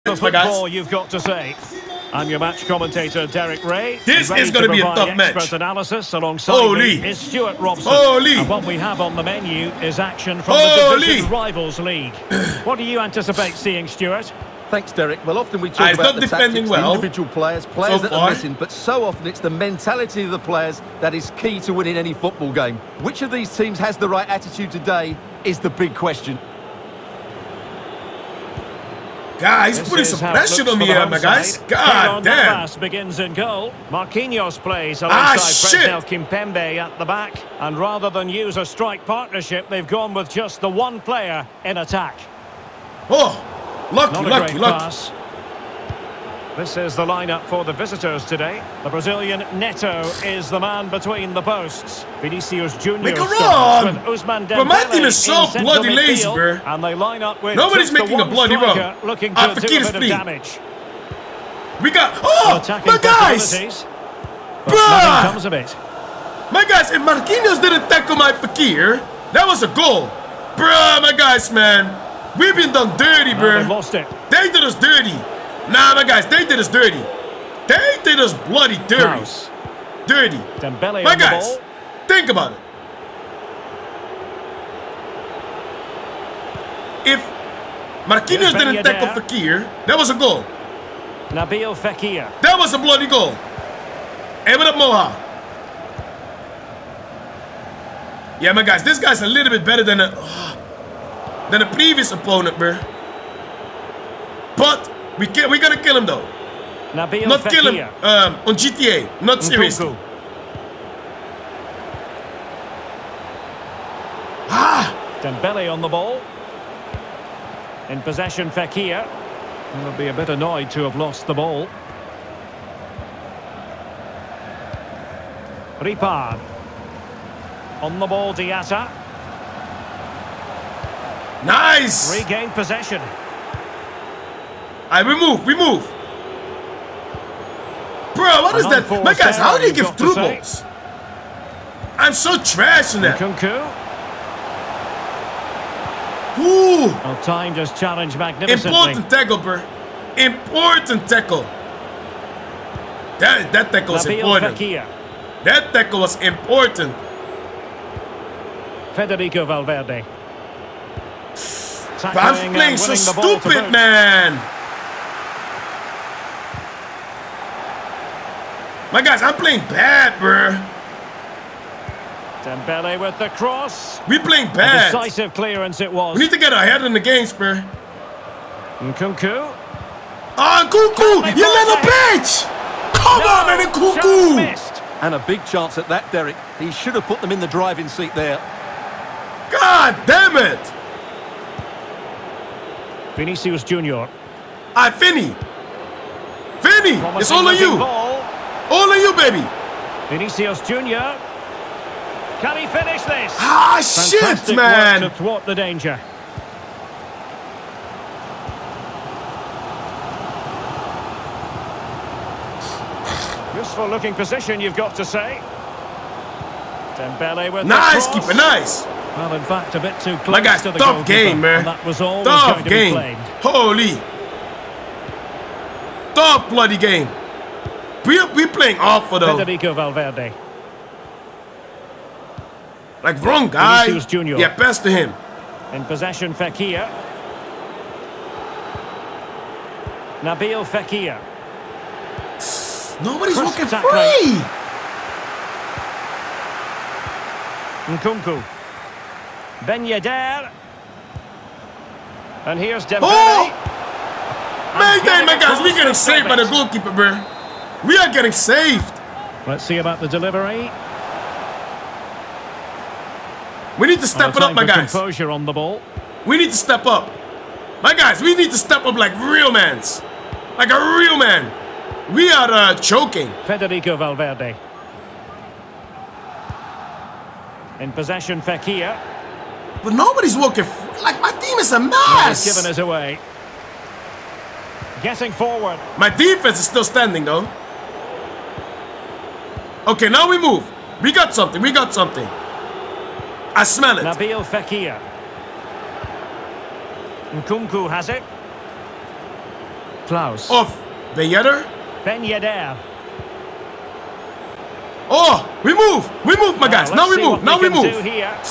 Thanks, my guys. You've got to say. I'm your match commentator, Derek Ray. This is going to be a tough match. Expert analysis alongside me is Stuart Robson. And what we have on the menu is action from the Division Rivals League. What do you anticipate seeing, Stuart? Thanks, Derek. Well, often we talk about the tactics, the individual players that are missing, but so often it's the mentality of the players that is key to winning any football game. Which of these teams has the right attitude today is the big question. Guys, putting some pressure on me here, my guys. God damn. Begins in goal. Marquinhos plays alongside Presnel Kimpembe at the back. And rather than use a strike partnership, they've gone with just the one player in attack. Oh, lucky. Pass. This is the lineup for the visitors today. The Brazilian Neto is the man between the posts. Vinicius Junior make a run! With Ousmane Dembele. But my team is so bloody lazy, bro. And they line up with nobody's making a bloody run. Looking to do a bit of damage. We got my guys! Bruh! Comes of it. My guys, if Marquinhos didn't tackle my Fekir, that was a goal. Bruh, my guys, man. We've been done dirty, bro. They lost it. They did us dirty. Nah, my guys, they did us dirty. They did us bloody dirty. Dirty. Dembele my on guys, the ball. think about it. If Marquinhos didn't tackle Fekir, that was a goal. Nabil Fekir. That was a bloody goal. Hey, what up, Moha? Yeah, my guys, this guy's a little bit better than a previous opponent, bro. But we're gonna kill him though. Nabil not Fekir. kill him on GTA. Not seriously. Dembele on the ball. In possession, Fekir. He'll be a bit annoyed to have lost the ball. Ripard. On the ball, Diatta. Nice! Regained possession. We move. Bro, what is that? My guys, how do you give through balls? I'm so trash in that. Nkunku. Ooh. Well, time just challenged magnificently. Important tackle, bro. Important tackle. That tackle was important. Fekir. That tackle was important. Federico Valverde. But I'm playing so stupid, man. My guys, I'm playing bad, bro. Dembele with the cross. We playing bad. A decisive clearance it was. We need to get ahead in the game, bro. Nkunku. Oh, Nkunku! You little bitch! Come on, man, Nkunku! And a big chance at that, Derek. He should have put them in the driving seat there. God damn it! Vinicius Junior. Vinny, it's all on you. Ball. All on you, baby. Vinicius Junior. Can he finish this? Shit, man. Work to thwart the danger. Useful looking position, you've got to say. Dembele with nice, the cross. Keeper, nice. Well, in fact, a bit too close my guys, to the tough game, man. That was all tough game. Be Holy. Tough bloody game. We playing awful though. Federico Valverde. Like wrong guy. Vinicius Junior. Yeah, pass to him. In possession, Fekir. Nabil Fekir. Nobody's looking free. Nkunku. Ben Yedder. And here's Dembele. Oh! Man, my guys, we're getting saved by the goalkeeper, bro. We are getting saved. Let's see about the delivery. We need to step it up, my guys. Composure on the ball. We need to step up. My guys, we need to step up like real mans. Like a real man. We are choking. Federico Valverde. In possession, Fekir. But nobody's walking. Like, my team is a mess. He's given us away. Getting forward. My defense is still standing, though. Okay, now we move. We got something. We got something. I smell it. Nabil Fekir. Nkunku has it. Klaus. Off. Ben Yedder. Ben Yedder. Oh, we move, my guys. Now we move, now we move.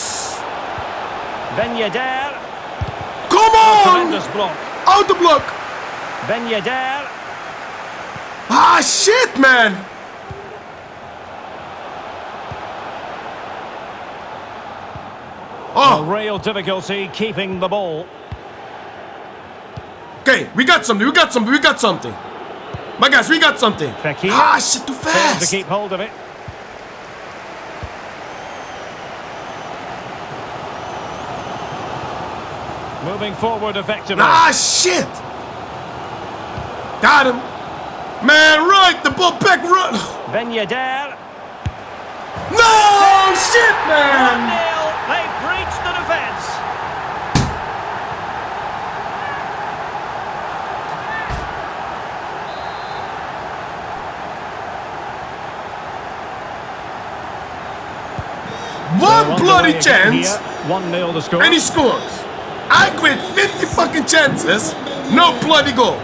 Ben Yedder. Come on! Tremendous block. Out the block. Ben Yedder. Ah, shit, man. Oh, real difficulty keeping the ball. Okay, we got something. My guys, we got something. Fekir. Ah, shit, too fast. To keep hold of it. Moving forward effectively. Ah, shit. Got him. Man, right. The ball back, run. Ben Yedder. No, shit, man. 1-0. They breached the defence. One bloody chance. 1-0 the score. And he scores. I quit 50 fucking chances. No bloody goal.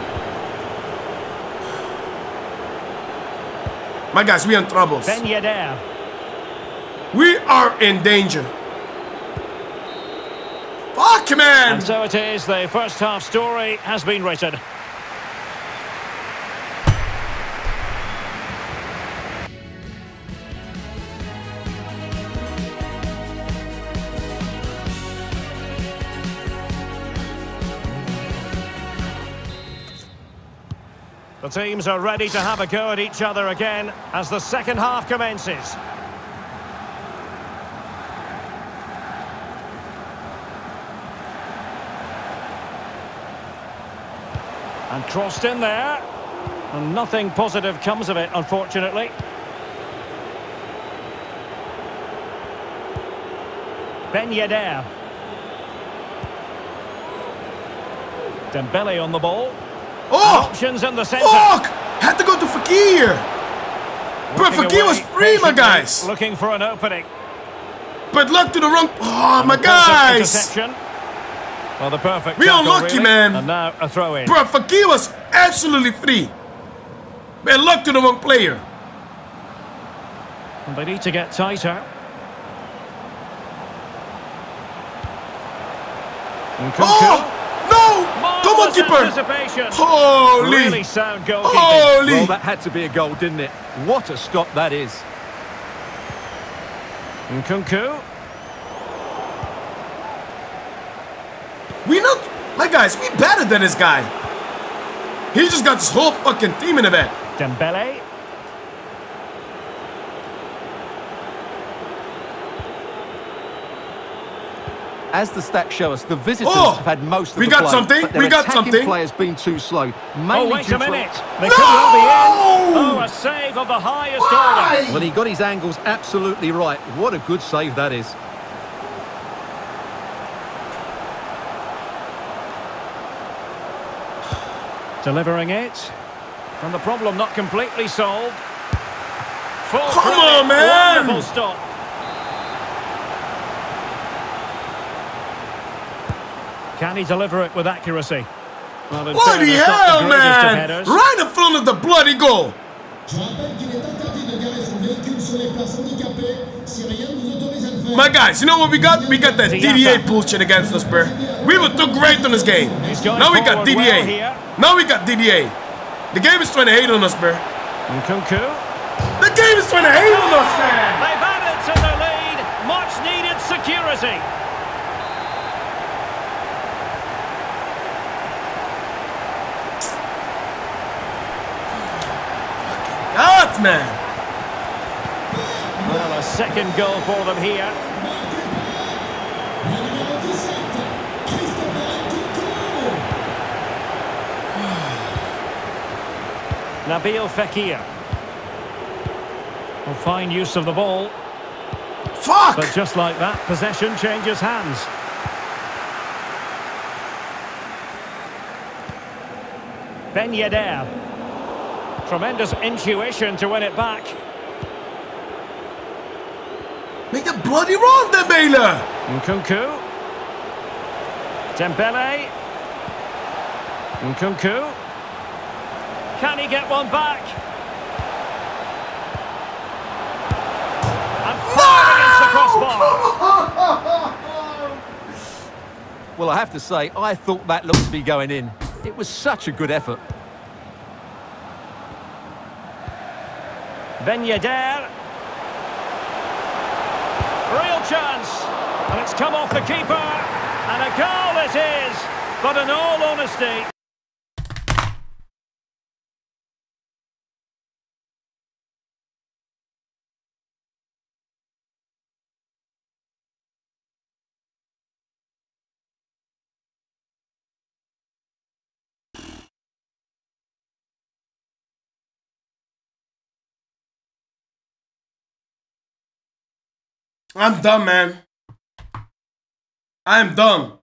My guys, we are in trouble. Ben Yedder. We are in danger. Fuck, man. And so it is. The first half story has been written. The teams are ready to have a go at each other again as the second half commences. And crossed in there. And nothing positive comes of it, unfortunately. Ben Yedder. Dembele on the ball. Oh! Options in the centre. Fuck! Had to go to Fekir. Bro, Fekir was free, my guys. Looking for an opening. But luck to the wrong... Oh, my guys. Well, the perfect... We unlucky, really. Man. And now a throw in. Bro, Fekir was absolutely free. Man, luck to the wrong player. And they need to get tighter. Oh! No! Come on, keeper! Holy! Really sound goalkeeping. Holy! Well, that had to be a goal, didn't it? What a stop that is. Nkunku. We not... My guys, we better than this guy. He just got his whole fucking team in the back. Dembele. As the stats show us, the visitors have had most of the play. We got something. Play has been too slow. Oh, wait a minute. They could well be in. Oh, a save of the highest order. Well, he got his angles absolutely right. What a good save that is. Delivering it. And the problem not completely solved. Come on, man. Wonderful stop. Can he deliver it with accuracy? Well, bloody hell, man! Right in front of the bloody goal! My guys, you know what we got? We got that DDA bullshit against us, bro. We were too great on this game. Now we got DDA. Now we got DDA. The game is trying to hate on us, bro. Nkunku. The game is trying to hate on us, man! They've added to the lead. Much needed security. God, man. Well, a second goal for them here. Nabil Fekir. Well, fine use of the ball. Fuck! But just like that, possession changes hands. Ben Yedder. Tremendous intuition to win it back. Make a bloody run, Dembele! Nkunku. Dembele. Nkunku. Can he get one back? And firing against the crossbar. Well, I have to say, I thought that looked to be going in. It was such a good effort. Ben Yedder. Real chance. And it's come off the keeper. And a goal it is. But in all honesty... I'm done, man. I'm done.